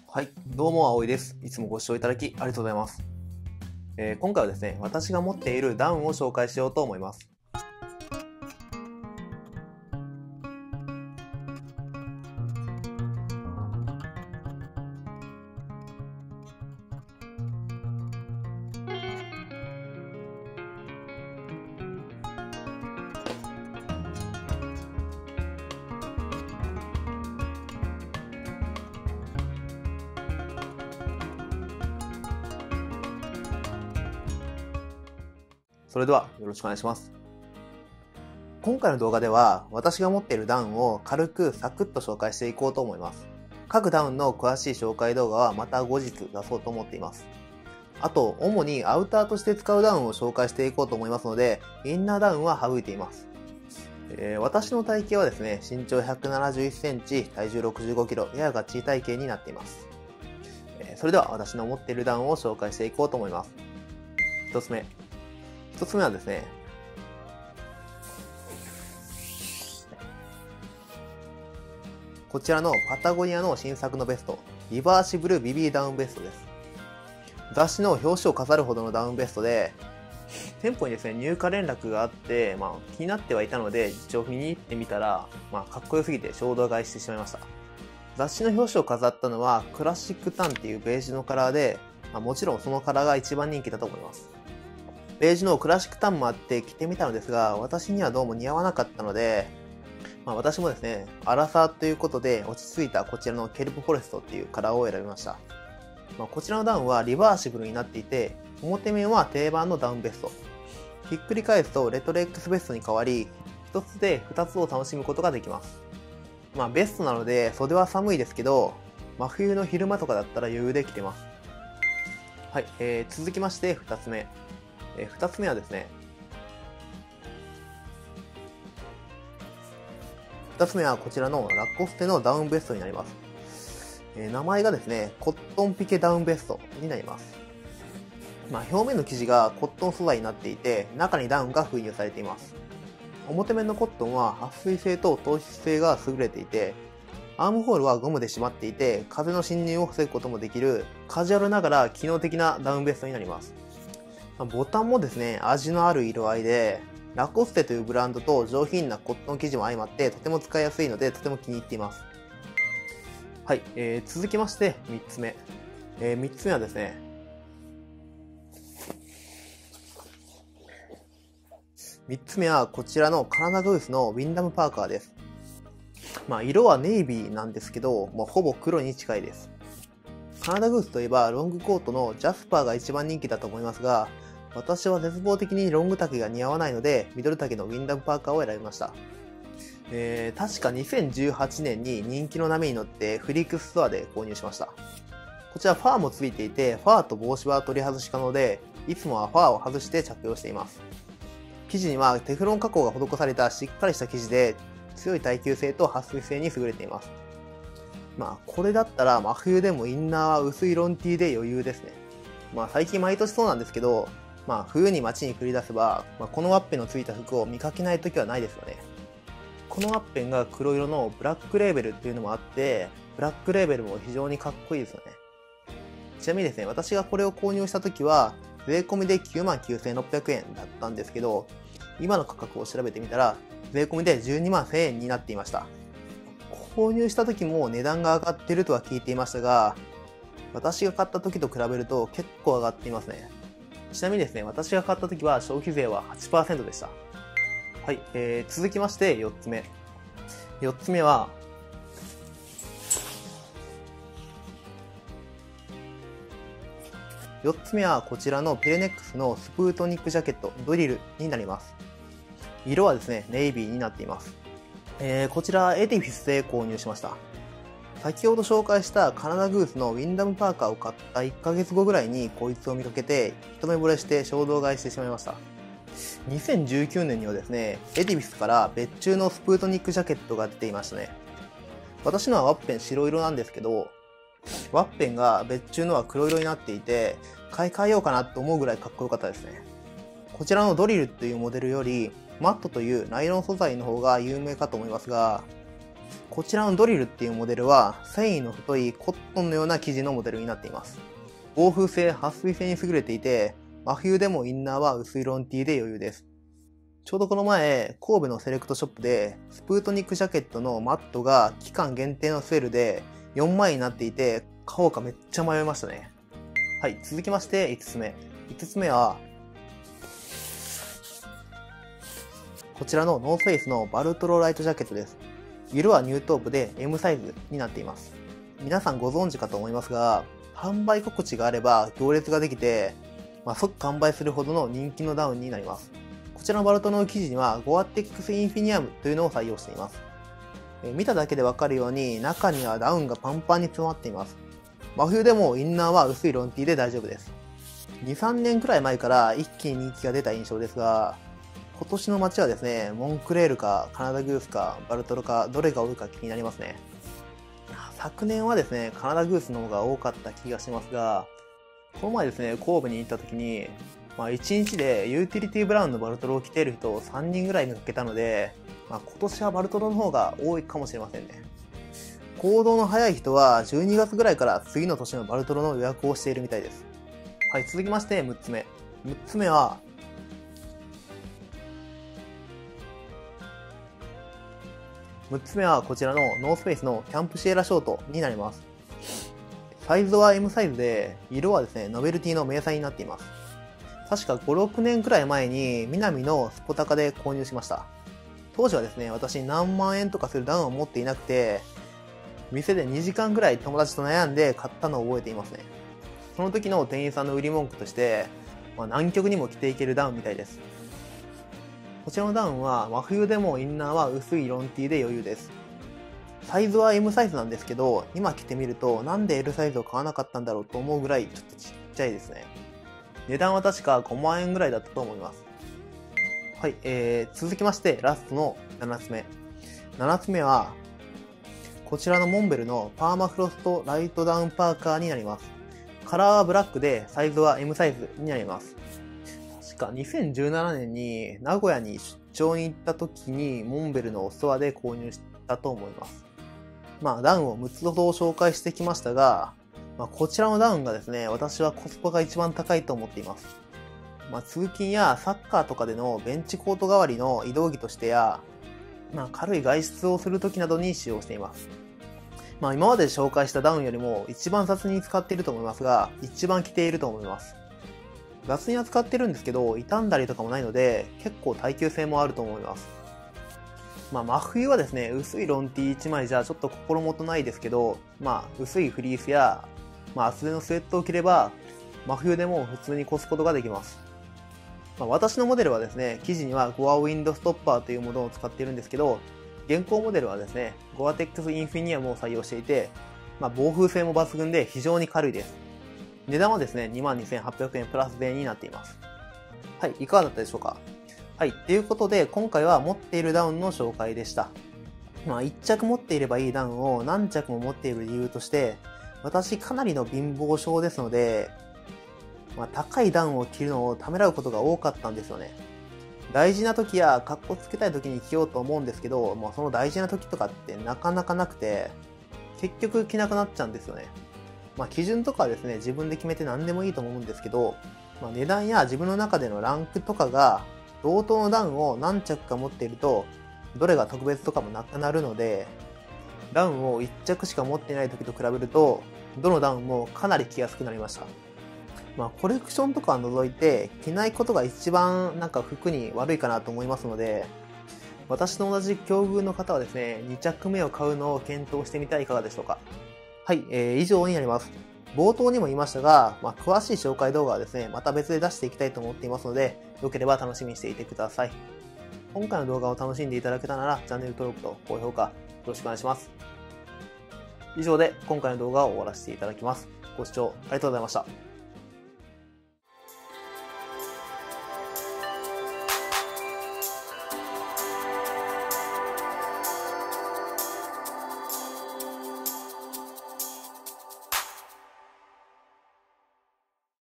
はい、どうも葵です。いつもご視聴いただきありがとうございます。今回はですね、私が持っているダウンを紹介しようと思います。それではよろしくお願いします。今回の動画では私が持っているダウンを軽くサクッと紹介していこうと思います。各ダウンの詳しい紹介動画はまた後日出そうと思っています。あと、主にアウターとして使うダウンを紹介していこうと思いますので、インナーダウンは省いています。私の体型はですね、身長171センチ、体重65キロ、ややガチ体型になっています。それでは私の持っているダウンを紹介していこうと思います。1つ目はですね、こちらのパタゴニアの新作のベスト、リバーシブル BB ダウンベストです。雑誌の表紙を飾るほどのダウンベストで、店舗にですね、入荷連絡があって、気になってはいたので、一応見に行ってみたら、かっこよすぎて衝動買いしてしまいました。雑誌の表紙を飾ったのは、クラシックタンっていうベージュのカラーで、もちろんそのカラーが一番人気だと思います。ベージュのクラシックタンもあって着てみたのですが、私にはどうも似合わなかったので、私もですね、アラサーということで落ち着いたこちらのケルプフォレストっていうカラーを選びました。こちらのダウンはリバーシブルになっていて、表面は定番のダウンベスト。ひっくり返すとレトロ X ベストに変わり、一つで二つを楽しむことができます。ベストなので袖は寒いですけど、真冬の昼間とかだったら余裕で着てます。はい、続きまして二つ目。二つ目はですね、2つ目はこちらのラコステのダウンベストになります。名前がですね、コットンピケダウンベストになります。表面の生地がコットン素材になっていて、中にダウンが封入されています。表面のコットンは撥水性と透湿性が優れていて、アームホールはゴムで締まっていて、風の侵入を防ぐこともできるカジュアルながら機能的なダウンベストになります。ボタンもですね、味のある色合いで、ラコステというブランドと上品なコットン生地も相まってとても使いやすいのでとても気に入っています。はい、続きまして3つ目。3つ目はですね、3つ目はこちらのカナダグースのウィンダムパーカーです。色はネイビーなんですけど、ほぼ黒に近いです。カナダグースといえばロングコートのジャスパーが一番人気だと思いますが、私は絶望的にロング丈が似合わないので、ミドル丈のウィンダムパーカーを選びました。確か2018年に人気の波に乗ってフリークストアで購入しました。こちらファーもついていて、ファーと帽子は取り外し可能で、いつもはファーを外して着用しています。生地にはテフロン加工が施されたしっかりした生地で、強い耐久性と撥水性に優れています。これだったら真冬でもインナーは薄いロンティーで余裕ですね。最近毎年そうなんですけど、冬に街に繰り出せば、このワッペンのついた服を見かけない時はないですよね。このワッペンが黒色のブラックレーベルっていうのもあって、ブラックレーベルも非常にかっこいいですよね。ちなみにですね、私がこれを購入した時は、税込みで 99,600 円だったんですけど、今の価格を調べてみたら、税込みで12万1000円になっていました。購入した時も値段が上がっているとは聞いていましたが、私が買った時と比べると結構上がっていますね。ちなみにですね、私が買った時は消費税は 8% でした。はい、続きまして4つ目。4つ目は、こちらのピレネックスのスプートニックジャケットドリルになります。色はですね、ネイビーになっています。こちらエディフィスで購入しました。先ほど紹介したカナダグースのウィンダムパーカーを買った1ヶ月後ぐらいにこいつを見かけて一目惚れして衝動買いしてしまいました。2019年にはですね、エディフィスから別注のスプートニックジャケットが出ていましたね。私のはワッペン白色なんですけど、ワッペンが別注のは黒色になっていて、買い替えようかなと思うぐらいかっこよかったですね。こちらのドリルというモデルよりマットというナイロン素材の方が有名かと思いますが、 こちらのドリルっていうモデルは繊維の太いコットンのような生地のモデルになっています。防風性、撥水性に優れていて、真冬でもインナーは薄いロンティーで余裕です。ちょうどこの前、神戸のセレクトショップでスプートニックジャケットのマットが期間限定のセールで4万円になっていて、買おうかめっちゃ迷いましたね。はい、続きまして5つ目。5つ目は、こちらのノースフェイスのバルトロライトジャケットです。色はニュートープで M サイズになっています。皆さんご存知かと思いますが、販売告知があれば行列ができて、即完売するほどの人気のダウンになります。こちらのバルトの生地には Gore-Tex インフィニアムというのを採用しています。見ただけでわかるように中にはダウンがパンパンに詰まっています。真冬でもインナーは薄いロンティーで大丈夫です。2、3年くらい前から一気に人気が出た印象ですが、今年の街はですね、モンクレールかカナダグースかバルトロかどれが多いか気になりますね。昨年はですね、カナダグースの方が多かった気がしますが、この前ですね、神戸に行った時に、1日でユーティリティブラウンのバルトロを着ている人を3人ぐらい見かけたので、今年はバルトロの方が多いかもしれませんね。行動の早い人は12月ぐらいから次の年のバルトロの予約をしているみたいです。はい、続きまして6つ目。6つ目は、こちらのノースフェイスのキャンプシエラショートになります。サイズは M サイズで、色はですね、ノベルティの迷彩になっています。確か5、6年くらい前に南のスポタカで購入しました。当時はですね、私何万円とかするダウンを持っていなくて、店で2時間くらい友達と悩んで買ったのを覚えていますね。その時の店員さんの売り文句として、南極にも着ていけるダウンみたいです。こちらのダウンは真冬でもインナーは薄いロンティーで余裕です。サイズは M サイズなんですけど、今着てみるとなんで L サイズを買わなかったんだろうと思うぐらいちょっとちっちゃいですね。値段は確か5万円ぐらいだったと思います。はい、続きましてラストの7つ目。7つ目は、こちらのモンベルのパーマフロストライトダウンパーカーになります。カラーはブラックでサイズは M サイズになります。確か2017年に名古屋に出張に行った時にモンベルのストアで購入したと思います。ダウンを6つほど紹介してきましたが、こちらのダウンがですね、私はコスパが一番高いと思っています。通勤やサッカーとかでのベンチコート代わりの移動着としてや、軽い外出をする時などに使用しています。今まで紹介したダウンよりも一番雑に使っていると思いますが、一番着ていると思います。雑に扱ってるんですけど、傷んだりとかもないので、結構耐久性もあると思います。真冬はですね、薄いロンティー1枚じゃちょっと心もとないですけど、薄いフリースや、厚手のスウェットを着れば、真冬でも普通に越すことができます。私のモデルはですね、生地には Gore ウィンドストッパーというものを使っているんですけど、現行モデルはですね、Gore-Tex インフィニアムを採用していて、防風性も抜群で非常に軽いです。値段はですね、22,800円プラス税になっています。はい、いかがだったでしょうか。はい、ということで、今回は持っているダウンの紹介でした。1着持っていればいいダウンを何着も持っている理由として、私かなりの貧乏症ですので、高いダウンを着るのをためらうことが多かったんですよね。大事な時や格好つけたい時に着ようと思うんですけど、その大事な時とかってなかなかなくて、結局着なくなっちゃうんですよね。基準とかはですね、自分で決めて何でもいいと思うんですけど、値段や自分の中でのランクとかが同等のダウンを何着か持っていると、どれが特別とかもなくなるので、ダウンを1着しか持っていない時と比べると、どのダウンもかなり着やすくなりました。コレクションとかは除いて、着ないことが一番服に悪いかなと思いますので、私と同じ境遇の方はですね、2着目を買うのを検討してみてはいかがでしょうか。はい、以上になります。冒頭にも言いましたが、詳しい紹介動画はですね、また別で出していきたいと思っていますので、よければ楽しみにしていてください。今回の動画を楽しんでいただけたなら、チャンネル登録と高評価、よろしくお願いします。以上で今回の動画を終わらせていただきます。ご視聴ありがとうございました。